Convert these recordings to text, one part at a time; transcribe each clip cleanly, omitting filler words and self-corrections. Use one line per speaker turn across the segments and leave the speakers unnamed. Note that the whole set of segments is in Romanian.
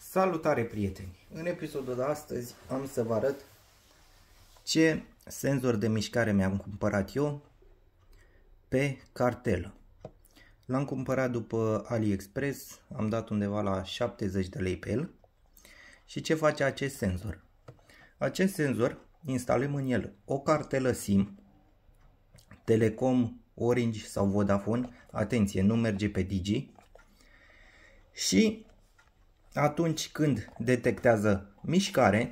Salutare prieteni! În episodul de astăzi am să vă arăt ce senzor de mișcare mi-am cumpărat eu pe cartelă. L-am cumpărat după AliExpress, am dat undeva la 70 de lei pe el. Și ce face acest senzor? Acest senzor instalăm în el o cartelă SIM, Telecom, Orange sau Vodafone, atenție, nu merge pe Digi, și atunci când detectează mișcare,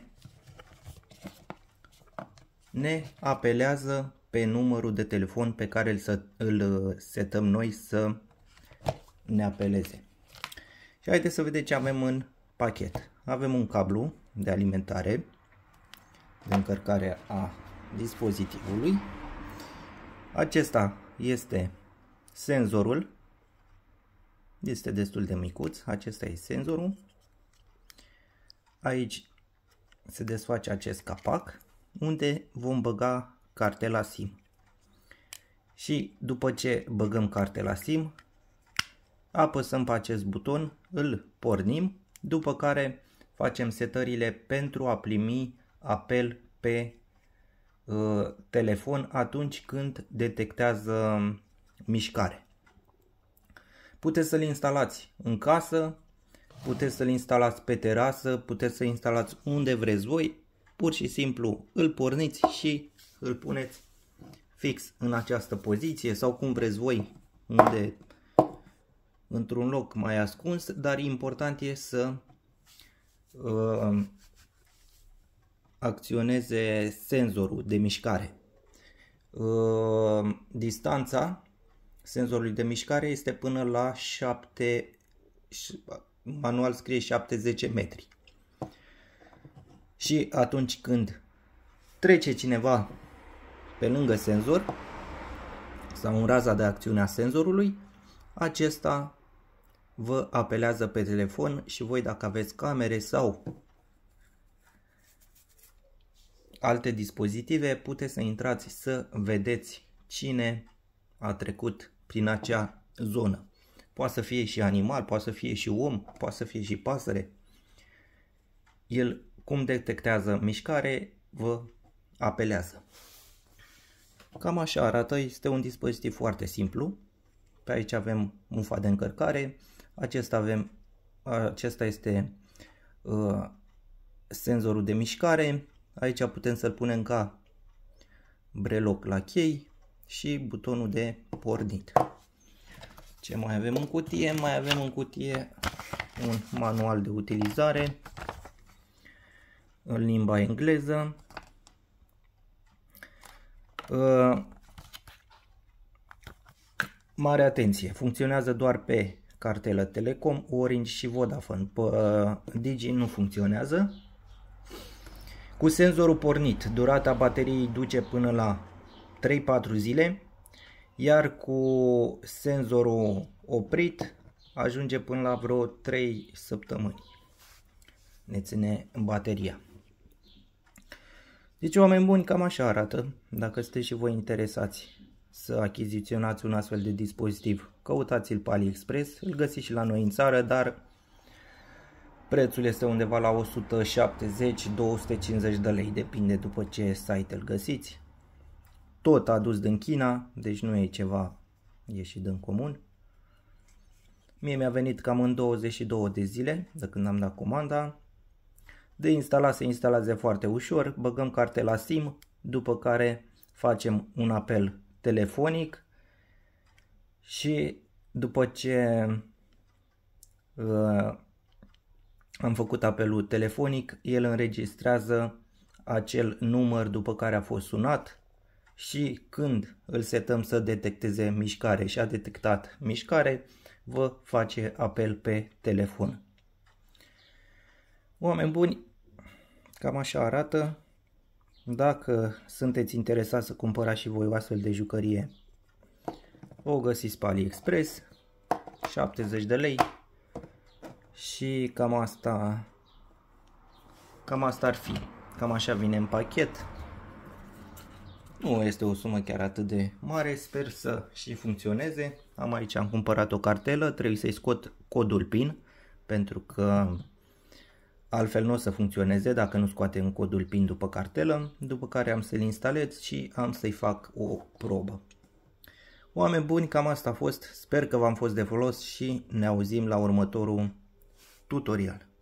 ne apelează pe numărul de telefon pe care îl setăm noi să ne apeleze. Și haideți să vedem ce avem în pachet. Avem un cablu de alimentare, de încărcare a dispozitivului. Acesta este senzorul. Este destul de micuț. Acesta e senzorul. Aici se desface acest capac unde vom băga cartela SIM. Și după ce băgăm cartela SIM, apăsăm pe acest buton, îl pornim, după care facem setările pentru a primi apel pe telefon atunci când detectează mișcare. Puteți să-l instalați în casă, puteți să-l instalați pe terasă, puteți să-l instalați unde vreți voi, pur și simplu îl porniți și îl puneți fix în această poziție sau cum vreți voi, unde, într-un loc mai ascuns, dar important e să acționeze senzorul de mișcare. Distanța senzorului de mișcare este până la 7, manual scrie 70 metri. Și atunci când trece cineva pe lângă senzor sau în raza de acțiune a senzorului, acesta vă apelează pe telefon și voi, dacă aveți camere sau alte dispozitive, puteți să intrați să vedeți cine a trecut prin acea zonă. Poate să fie și animal, poate să fie și om, poate să fie și pasăre. El, cum detectează mișcare, vă apelează. Cam așa arată, este un dispozitiv foarte simplu. Pe aici avem mufa de încărcare, acesta este senzorul de mișcare. Aici putem să-l punem ca breloc la chei și butonul de pornit. Ce mai avem în cutie? Mai avem în cutie un manual de utilizare în limba engleză. Mare atenție! Funcționează doar pe cartelă Telecom, Orange și Vodafone. Pe Digi nu funcționează. Cu senzorul pornit, durata bateriei duce până la 3-4 zile, iar cu senzorul oprit ajunge până la vreo 3 săptămâni. Ne ține bateria. Deci, oameni buni, cam așa arată. Dacă sunteți și voi interesați să achiziționați un astfel de dispozitiv, căutați-l pe AliExpress, îl găsiți și la noi în țară, dar prețul este undeva la 170-250 de lei, depinde după ce site îl găsiți. Tot adus din China, deci nu e ceva ieșit din comun. Mie mi-a venit cam în 22 de zile de când am dat comanda. De instalat se instalează foarte ușor, băgăm cartela SIM, după care facem un apel telefonic și după ce am făcut apelul telefonic, el înregistrează acel număr după care a fost sunat și când îl setăm să detecteze mișcare și a detectat mișcare, vă face apel pe telefon. Oameni buni, cam așa arată. Dacă sunteți interesați să cumpărați și voi o astfel de jucărie, o găsiți pe AliExpress, 70 de lei. Și cam asta ar fi. Cam așa vine în pachet. Nu este o sumă chiar atât de mare, sper să și funcționeze. Am cumpărat o cartelă, trebuie să-i scot codul PIN pentru că altfel nu o să funcționeze dacă nu scoatem codul PIN după cartelă, după care am să-l instalez și am să-i fac o probă. Oameni buni, cam asta a fost, sper că v-am fost de folos și ne auzim la următorul tutorial.